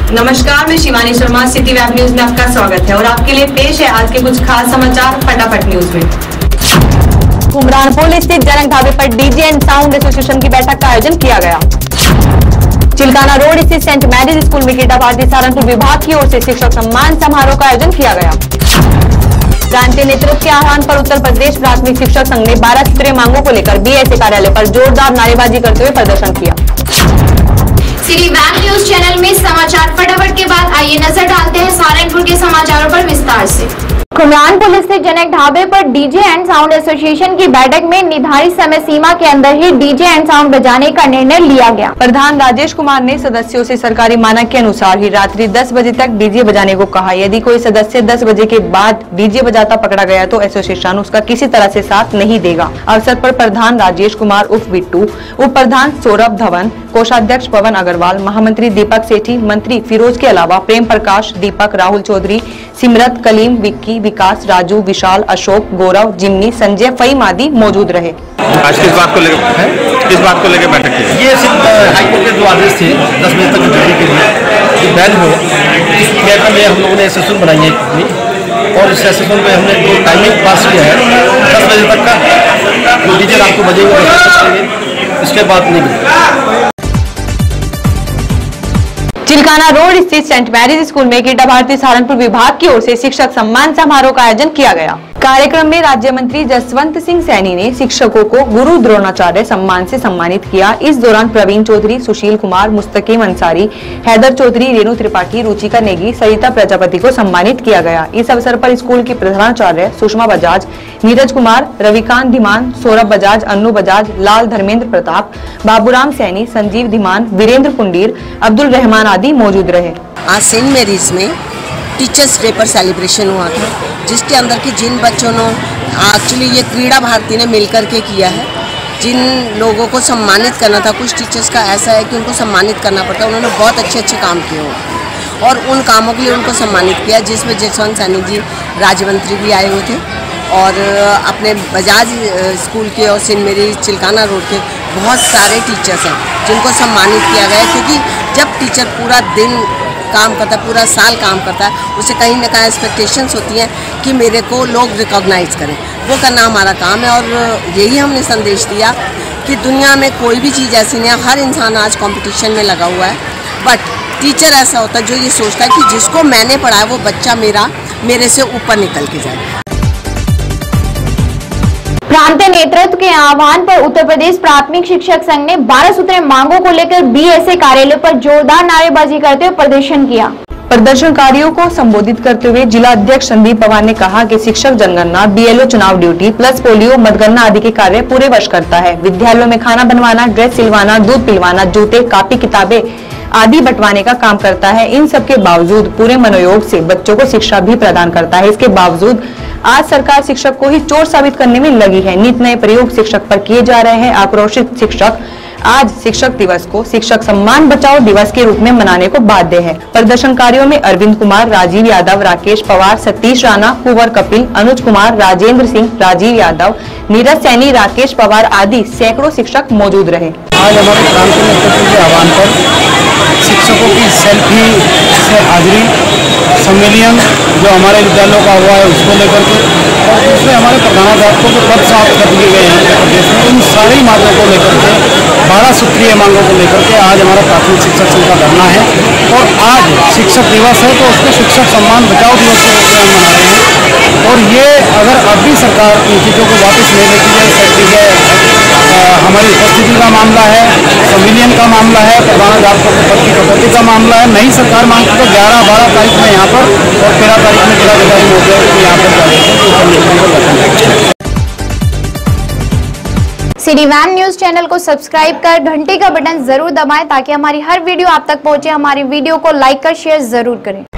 नमस्कार, मैं Shivani Sharma, city web news में आपका स्वागत है और आपके लिए पेश है आज के कुछ खास समाचार फटाफट न्यूज में। कुमरानपुर स्थित जनक ढाबे पर डीजे एंड साउंड एसोसिएशन की बैठक का आयोजन किया गया। चिलकाना रोड स्थित सेंट मैरीज स्कूल में क्रीड़ा भारती सहारनपुर विभाग की ओर से शिक्षक सम्मान समारोह का आयोजन किया गया। प्रांतीय नेतृत्व के आह्वान पर उत्तर प्रदेश प्राथमिक शिक्षक संघ ने 12 सूत्रीय मांगों को लेकर बीएसए कार्यालय पर जोरदार नारेबाजी करते हुए प्रदर्शन किया। सिटी वेब न्यूज चैनल में समाचार फटाफट के बाद आइए नजर डालते हैं सहारनपुर के समाचारों पर विस्तार से। कुमरानपुर स्थित जनक ढाबे पर डीजे एंड साउंड एसोसिएशन की बैठक में निर्धारित समय सीमा के अंदर ही डीजे एंड साउंड बजाने का निर्णय लिया गया। प्रधान राजेश कुमार ने सदस्यों से सरकारी मानक के अनुसार ही रात्रि 10 बजे तक डीजे बजाने को कहा। यदि कोई सदस्य 10 बजे के बाद डीजे बजाता पकड़ा गया तो एसोसिएशन उसका किसी तरह से साथ नहीं देगा। अवसर पर प्रधान राजेश कुमार उर्फ बिट्टू, उप प्रधान सौरभ धवन, कोषाध्यक्ष पवन अग्रवाल, महामंत्री दीपक सेठी, मंत्री फिरोज के अलावा प्रेम प्रकाश, दीपक, राहुल चौधरी, सिमरत, कलीम, विक्की, विकास, राजू, विशाल, अशोक, गौरव, जिम्नी, संजय, फहीम आदि मौजूद रहे। आज किस बात को लेकर बैठक की? ये सिर्फ हाईकोर्ट के जो आदेश थे 10 बजे तक जारी के लिए जो बैन हो, इस प्रक्रिया में हम लोगों ने सेशन बनाई है अपनी, और इस सेशन में हमने जो टाइमिंग पास किया है 10 बजे तक का, जो डीजे रात को बजेंगे इसके बाद नहीं। चिलकाना रोड स्थित सेंट मैरीज स्कूल में क्रीड़ा भारती सहारनपुर विभाग की ओर से शिक्षक सम्मान समारोह का आयोजन किया गया। कार्यक्रम में राज्य मंत्री जसवंत सिंह सैनी ने शिक्षकों को गुरु द्रोणाचार्य सम्मान से सम्मानित किया। इस दौरान प्रवीण चौधरी, सुशील कुमार, मुस्तकीम अंसारी, हैदर चौधरी, रेणु त्रिपाठी, रुचिका नेगी, सरिता प्रजापति को सम्मानित किया गया। इस अवसर पर स्कूल की प्रधानाचार्य सुषमा बजाज, नीरज कुमार, रविकांत धीमान, सौरभ बजाज, अन्नू बजाज, लाल धर्मेंद्र प्रताप, बाबूराम सैनी, संजीव धीमान, वीरेंद्र कुंडीर, अब्दुल रहमान आदि मौजूद रहे। आज सेंट मैरीज में टीचर्स डे पर सेलिब्रेशन हुआ था, जिसके अंदर के जिन बच्चों ने एक्चुअली ये क्रीड़ा भारती ने मिलकर के किया है, जिन लोगों को सम्मानित करना था, कुछ टीचर्स का ऐसा है कि उनको सम्मानित करना पड़ता है, उन्होंने बहुत अच्छे अच्छे काम किए हों और उन कामों के लिए उनको सम्मानित किया, जिसमें जसवंत सैनी जी राज्य मंत्री भी आए हुए थे और अपने बजाज स्कूल के और सेंट मैरीज चिलकाना रोड के बहुत सारे टीचर्स हैं जिनको सम्मानित किया गया, क्योंकि जब टीचर पूरा दिन काम करता है, पूरा साल काम करता है, उसे कहीं ना कहीं एक्सपेक्टेशंस होती हैं कि मेरे को लोग रिकॉग्नाइज करें, वो करना हमारा काम है। और यही हमने संदेश दिया कि दुनिया में कोई भी चीज़ ऐसी नहीं है, हर इंसान आज कंपटीशन में लगा हुआ है, बट टीचर ऐसा होता है जो ये सोचता है कि जिसको मैंने पढ़ाया वो बच्चा मेरे से ऊपर निकल के जाए। प्रांतीय नेतृत्व के आह्वान पर उत्तर प्रदेश प्राथमिक शिक्षक संघ ने 12 सूत्रीय मांगों को लेकर बीएसए कार्यालय पर जोरदार नारेबाजी करते हुए प्रदर्शन किया। प्रदर्शनकारियों को संबोधित करते हुए जिला अध्यक्ष संदीप पवार ने कहा कि शिक्षक जनगणना, बीएलओ चुनाव ड्यूटी प्लस पोलियो मतगणना आदि के कार्य पूरे वर्ष करता है। विद्यालयों में खाना बनवाना, ड्रेस सिलवाना, दूध पिलवाना, जूते, कापी, किताबें आदि बंटवाने का काम करता है। इन सब के बावजूद पूरे मनोयोग से बच्चों को शिक्षा भी प्रदान करता है। इसके बावजूद आज सरकार शिक्षक को ही चोर साबित करने में लगी है। नित नए प्रयोग शिक्षक पर किए जा रहे हैं। आक्रोशित शिक्षक आज शिक्षक दिवस को शिक्षक सम्मान बचाओ दिवस के रूप में मनाने को बाध्य है। प्रदर्शनकारियों में अरविंद कुमार, राजीव यादव, राकेश पवार, सतीश राणा, कुंवर कपिल, अनुज कुमार, राजेंद्र सिंह, राजीव यादव, नीरज सैनी, राकेश पवार आदि सैकड़ों शिक्षक मौजूद रहे। आज हमारे प्रांतीय नेतृत्व के आह्वान पर शिक्षकों की सेल्फी से हाजिरी सम्मेलन जो हमारे विद्यालयों का हुआ है उसको लेकर के, और दूसरे हमारे प्रधानाध्यापकों के पद साफ कर दिए गए हैं उत्तर प्रदेश में, इन सारी मांगों को लेकर के 12 सूत्रीय मांगों को लेकर के आज हमारा प्राथमिक शिक्षक संघ का धरना है। और आज शिक्षक दिवस है तो उसको शिक्षक सम्मान बचाओ दिवस के रूप में हम मना रहे हैं। और ये अगर अब भी सरकार इन चीज़ों को वापस नहीं लेती है, सेक्रेटरी है, हमारी उपस्थिति का मामला है, संविलियन का मामला है, प्रधानाध्यापकों के पद की कटौती का मामला है, नहीं सरकार मांगती तो 11-12 तारीख में यहाँ पर और 13 तारीख में जिलाधिकारी महोदय को यहाँ पर जाकर सिटी वेब न्यूज चैनल को सब्सक्राइब कर घंटी का बटन जरूर दबाएं ताकि हमारी हर वीडियो आप तक पहुंचे। हमारी वीडियो को लाइक कर शेयर जरूर करें।